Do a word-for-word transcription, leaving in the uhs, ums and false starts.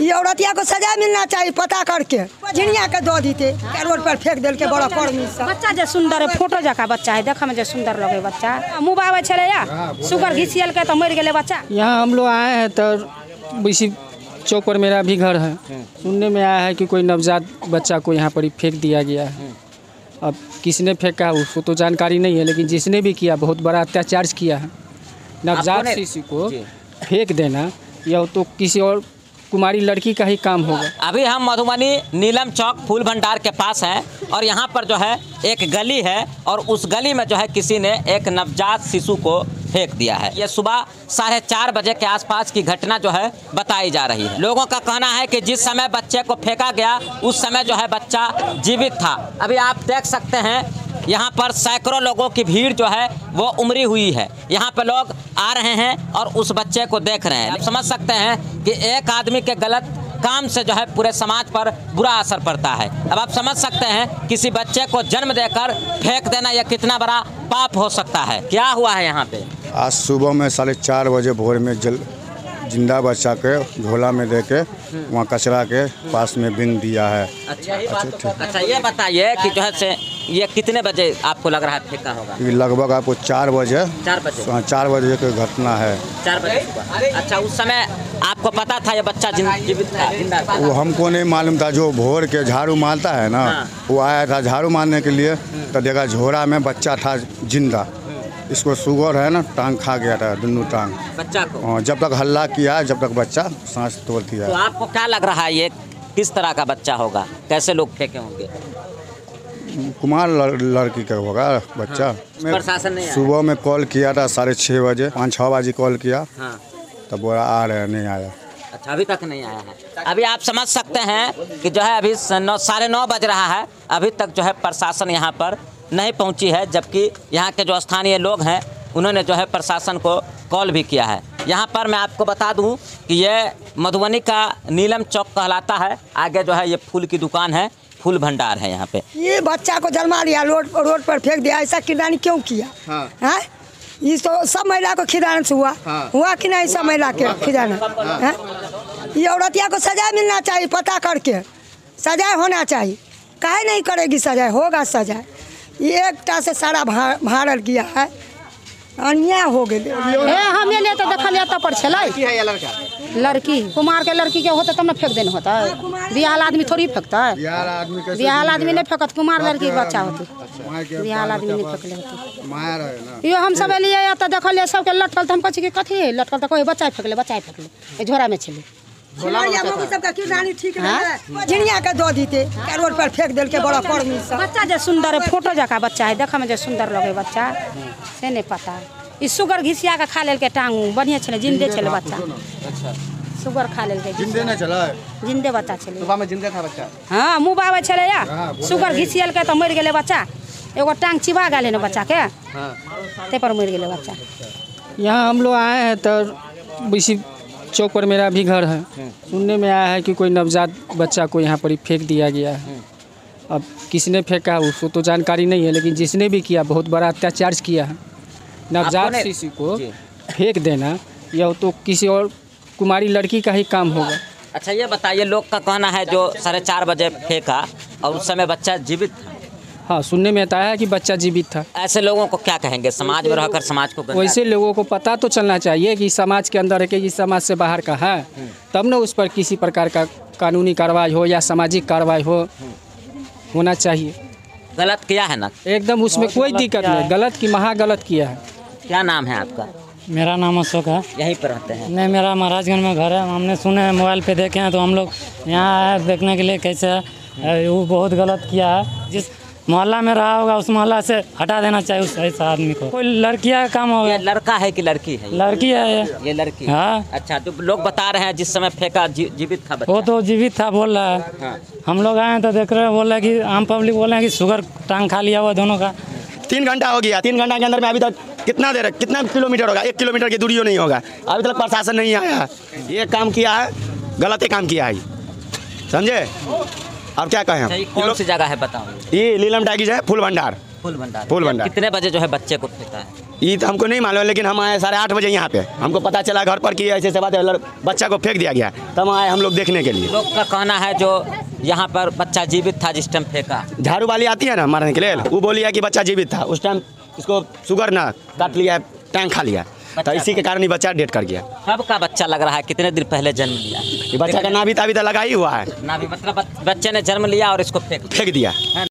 ये औरतिया को सजा मिलना चाहिए पता करके झिनिया के दो दीते रोड पर फेंक देल के बड़ा कर्मी सब बच्चा जो सुंदर है फोटो जका बच्चा है देखे में जो सुंदर लगे बच्चा मुँह आवे चले या शुगर घिसियल के तो मर गए बच्चा। यहाँ हम लोग आए हैं तो इसी चौक पर मेरा भी घर है। सुनने में आया है कि कोई नवजात बच्चा को यहाँ पर ही फेंक दिया गया है। अब किसने फेंका उसको तो जानकारी नहीं है, लेकिन जिसने भी किया बहुत बड़ा अत्याचार किया है। नवजात शिशु को फेंक देना यह तो किसी और कुमारी लड़की का ही काम होगा। अभी हम मधुबनी नीलम चौक फूल भंडार के पास हैं और यहाँ पर जो है एक गली है और उस गली में जो है किसी ने एक नवजात शिशु को फेंक दिया है। ये सुबह साढ़े चार बजे के आसपास की घटना जो है बताई जा रही है। लोगों का कहना है कि जिस समय बच्चे को फेंका गया उस समय जो है बच्चा जीवित था। अभी आप देख सकते हैं यहाँ पर सैकड़ों लोगों की भीड़ जो है वो उमड़ी हुई है। यहाँ पे लोग आ रहे हैं और उस बच्चे को देख रहे हैं। आप समझ सकते हैं कि एक आदमी के गलत काम से जो है पूरे समाज पर बुरा असर पड़ता है। अब आप समझ सकते हैं किसी बच्चे को जन्म देकर फेंक देना यह कितना बड़ा पाप हो सकता है। क्या हुआ है यहाँ पे? आज सुबह में साढ़े चार बजे भोर में जल जिंदा बच्चा के झोला में दे के वहाँ कचरा के पास में बिन दिया है। अच्छा अच्छा, अच्छा ये बताइए कि जो है से ये कितने बजे आपको लग रहा है फेंका होगा? ये लगभग आपको चार बजे चार बजे चार बजे की घटना है। चार बजे सुबह। अच्छा उस समय आपको पता था ये बच्चा जीवित था जिंदा था? वो हमको नहीं मालूम था। जो भोर के झाड़ू मारता है ना, वो आया था झाड़ू मारने के लिए तो देखा झोला में बच्चा था जिंदा। इसको शुगर है ना, टांग खा गया था दोनों टांग बच्चा को। हाँ, जब तक हल्ला किया जब तक बच्चा सांस तोड़ दिया। तो आपको क्या लग रहा है ये किस तरह का बच्चा होगा? कैसे लोग फेंके होंगे? कुमार लड़की का होगा बच्चा। हाँ। प्रशासन ने सुबह में कॉल किया था साढ़े छः बजे पाँच छः बजे कॉल किया। हाँ। तब बोला आ रहे नहीं आया। अच्छा अभी तक नहीं आया है। अभी आप समझ सकते हैं कि जो है अभी नौ साढ़े नौ बज रहा है, अभी तक जो है प्रशासन यहाँ पर नहीं पहुँची है। जबकि यहाँ के जो स्थानीय लोग हैं उन्होंने जो है प्रशासन को कॉल भी किया है। यहाँ पर मैं आपको बता दूँ कि ये मधुबनी का नीलम चौक कहलाता है। आगे जो है ये फूल की दुकान है, फूल भंडार है यहाँ पे। ये बच्चा को जन्मा लिया रोड रोड पर फेंक दिया, ऐसा किरानी क्यों किया? हाँ। हाँ? ये तो सब महिला को खिदान से हुआ। हाँ। हुआ कि नहीं सब महिला के खिदान? हाँ। ये औरतिया को सजा मिलना चाहिए पता करके सजा होना चाहिए। काहे नहीं करेगी सजा? होगा सजा। ये एकटा से सारा भारल किया है, अन्याय हो गए। हमें लिए तो देखल जाता पर छे लड़की कुमार के लड़की के होता तब ना फेंक देना होता है। बिहाल आदमी थोड़ी फेंकता है। बिहाल आदमी नहीं फेंकत, कुमार लड़की बच्चा होती। बिहाल आदमी नहीं फेंकले होती। यो हम सब लिए तो देखल सबके लटकल तो हम कहे कथी लटकल तो कोई बच्चा फेंकले बच्चा फेंकले झोरा में छे। झिनिया के दो दीते रोड पर फेंक देल के बड़ा कर्मी सब बच्चा जो सुंदर है फोटो जका बच्चा है देखे में जो सुंदर लगे बच्चा से नहीं पता है। ई शुगर घिसिया के खा लेल के टांग बढ़िया छे जिंदे छे बच्चा। शुगर खा लेल के जिंदे न चला जिंदे बच्चा छे। सुबह में जिंदे था बच्चा। हाँ मुँह आवे छे या शुगर घिसियल के तो मर गए बच्चा। एगो टांग चिबा गए ना बच्चा के ते पर मर गए बच्चा। यहाँ हम लोग आए हैं तो इसी चौक पर मेरा भी घर है। सुनने में आया है कि कोई नवजात बच्चा को यहाँ पर ही फेंक दिया गया है। अब किसने फेंका उसको तो जानकारी नहीं है, लेकिन जिसने भी किया बहुत बड़ा अत्याचार किया है। नवजात शिशु को फेंक देना यह तो किसी और कुमारी लड़की का ही काम होगा। अच्छा ये बताइए लोग का कहना है जो साढ़े चार बजे फेंका और उस समय बच्चा जीवित था। हाँ, सुनने में आता है कि बच्चा जीवित था। ऐसे लोगों को क्या कहेंगे? समाज में रहकर समाज को वैसे लोगों को पता तो चलना चाहिए कि समाज के अंदर है कि इस समाज से बाहर का है, तब न उस पर किसी प्रकार का कानूनी कार्रवाई हो या सामाजिक कार्रवाई हो होना चाहिए। गलत किया है ना एकदम, उसमें कोई दिक्कत नहीं। गलत की महा गलत किया है। क्या नाम है आपका? मेरा नाम अशोक है। यहीं पर रहते हैं? नहीं, मेरा महाराजगंज में घर है। हमने सुने हैं, मोबाइल पे देखे हैं, तो हम लोग यहाँ आए देखने के लिए कैसे है। वो बहुत गलत किया है। जिस मोहल्ला में रहा होगा उस मोहल्ला से हटा देना चाहिए उस ऐसा आदमी को। कोई लड़कियां का काम होगा। लड़का है कि लड़की है? लड़की है ये। ये लड़की? हाँ। अच्छा, जो लोग बता रहे हैं जिस समय फेंका जी, जीवित था बच्चा। वो तो जीवित था बोल रहा है। हाँ। हम लोग आए हैं तो देख रहे हैं, बोल रहे हैं कि आम पब्लिक बोल रहे हैं कि शुगर टांग खा लिया हुआ दोनों का। तीन घंटा हो गया। तीन घंटा के अंदर में अभी तक कितना देर कितना किलोमीटर होगा? एक किलोमीटर की दूरी नहीं होगा। अभी तक प्रशासन नहीं आया। ये काम किया है, गलत काम किया है, समझे? अब क्या कहें? कौन सी जगह है बताओ? ये नीलम टाइगिज है, फूल भंडार। फूल भंडार फूल भंडार। कितने बजे जो है बच्चे को फेंका है? ये तो हमको नहीं मालूम, लेकिन हम आए साढ़े आठ बजे यहाँ पे, हमको पता चला घर पर कि ऐसे ऐसे बात है, लड़- बच्चा को फेंक दिया गया, तब आए हम लोग देखने के लिए। लोग का कहना है जो यहाँ पर बच्चा जीवित था जिस टाइम फेंका। झाड़ू वाली आती है ना मारने के लिए, वो बोली है कि बच्चा जीवित था, उस टाइम इसको शुगर ना काट लिया, टैंक खा लिया, तो इसी के कारण ये बच्चा डेथ कर गया। कब का बच्चा लग रहा है, कितने दिन पहले जन्म लिया? ये बच्चा का नाभि ताभी तो लगा ही हुआ है, ना भी मतलब बच्चे ने जन्म लिया और इसको फेंक फेंक दिया।